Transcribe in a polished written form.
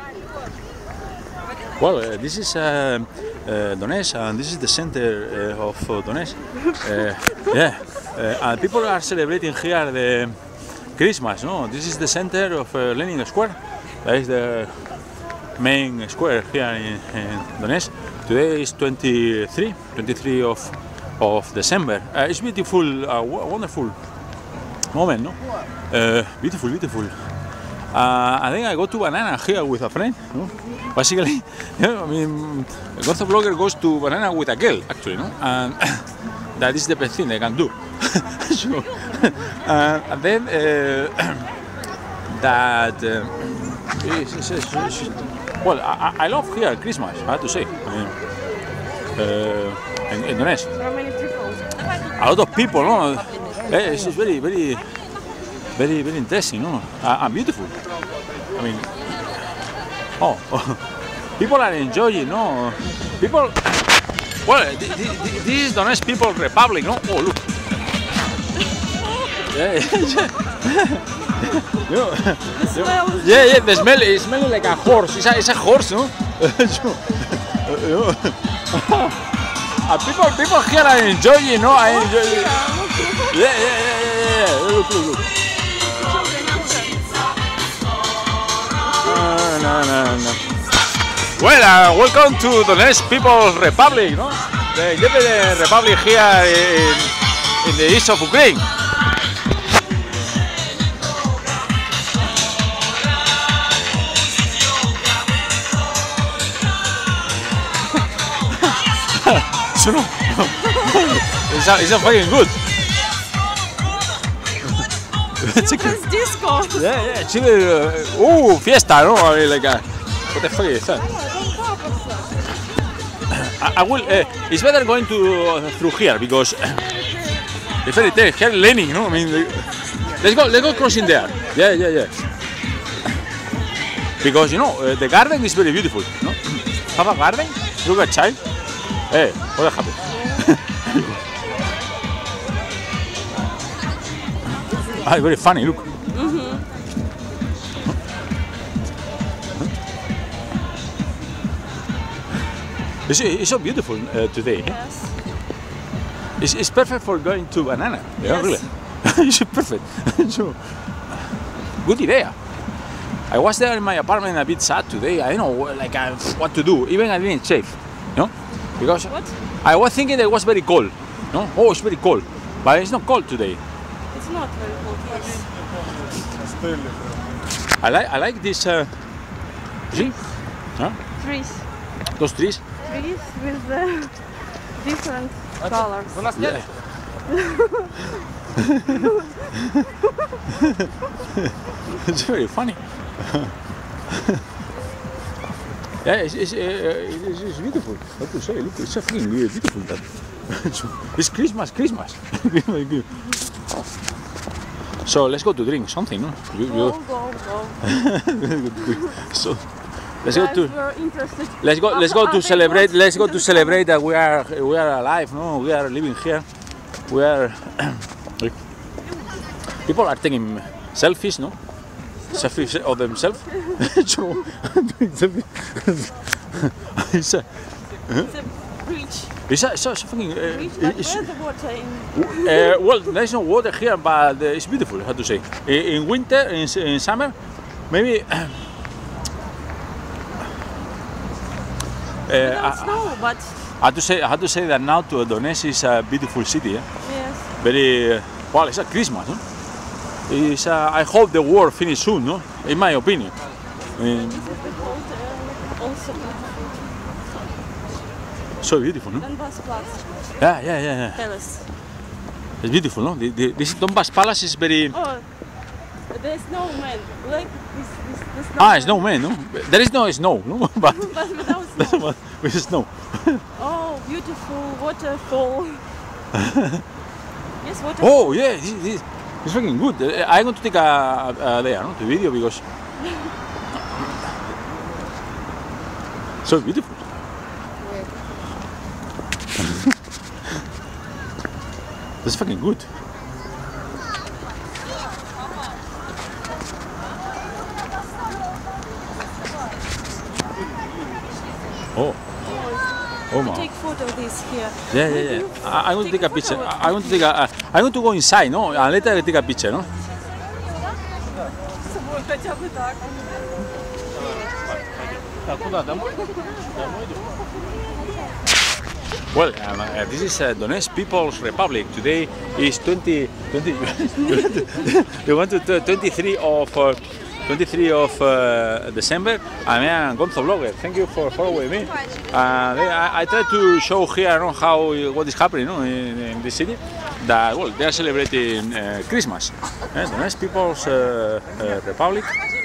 Well, this is Donetsk, and this is the center of Donetsk. Yeah, and people are celebrating here the Christmas. No, this is the center of Lenin Square. That is the main square here in Donetsk. Today is 23 of December. It's beautiful, wonderful moment, no? Beautiful. I think I go to Banana here with a friend. No? Basically, I mean, a Gonzo blogger goes to Banana with a girl, actually, no? And that is the best thing they can do. So, and then well, I love here Christmas, I have to say. I mean, in Donetsk. How many people? A lot of people, no? It's very interesting, no? And beautiful. I mean, people are enjoying, no? People, well, this is Donetsk People Republic, no? Oh, look. Yeah, the smell is smelling like a horse. It's a horse, no? People here are enjoying, no? I enjoy it. Yeah. Look. No. Well, welcome to Donetsk People's Republic, no? The independent republic here in the east of Ukraine. It's not fucking good. It's disco. Yeah. Fiesta, no? I mean, like, what the fuck is that? I will. It's better going through here because it's very tight. Here, Lenin, no? I mean, let's go crossing there. Yeah. Because the garden is very beautiful. No? Have a garden? Look at child. Hey, what happened? Very funny, look. It's so beautiful today. Yes. It's perfect for going to Banana. Yeah, Yes. Really. It's perfect. So, good idea. I was there in my apartment a bit sad today. I don't know, like, what to do. Even I didn't shave, because What? I was thinking that it was very cold. No? Oh, it's very cold, but it's not cold today. It's not very cold. Yes. I like this. See? Huh? Trees. Those trees. Trees with different colors. Yeah. It's very funny. Yeah, it's beautiful. What to say? Look, it's fucking beautiful. That. It's Christmas. So let's go to drink something, no? Go. So let's go to. We're interested. Let's go to celebrate. Let's go to celebrate that we are alive. No, we are living here. We are. People are taking selfies, no? Selfies of themselves. So, it's a Bridge. It's a fucking. Bridge, but where's the water in? Well, there's no water here, but it's beautiful. How to say? In winter, in summer, maybe. Without snow, but I had to say that now to Donetsk is a beautiful city. Yeah? yes. Very well. It's a Christmas. No? It's I hope the war finish soon. No, in my opinion. Also So beautiful, no? Donbass Yeah. Palace. It's beautiful, no? This Donbass Palace is very. Oh, there's no man. Like this Snowman, no? There is no snow, no? But but without snow. with snow. Oh, beautiful waterfall. Yes, waterfall. Oh yeah, this it's fucking good. I'm going to take a there, no? The video because so beautiful. That's fucking good. Oh. Oh my. Take photo of this here. Yeah. I want to take a picture. I want to take a. I want to go inside, no? And later I take a picture, no? Хотя бы так. Well, this is Donetsk People's Republic. Today is 23 of December. I am Gonzo Blogger. Thank you for following me. I try to show here what is happening in this city. That they are celebrating Christmas. Donetsk People's Republic.